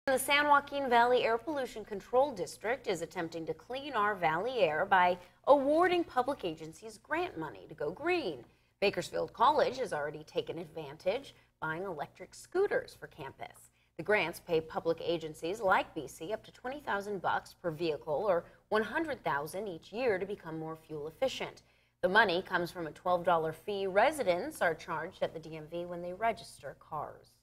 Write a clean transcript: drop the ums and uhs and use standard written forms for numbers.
The San Joaquin Valley Air Pollution Control District is attempting to clean our valley air by awarding public agencies grant money to go green. Bakersfield College has already taken advantage, buying electric scooters for campus. The grants pay public agencies like BC up to $20,000 per vehicle or $100,000 each year to become more fuel efficient. The money comes from a $12 fee residents are charged at the DMV when they register cars.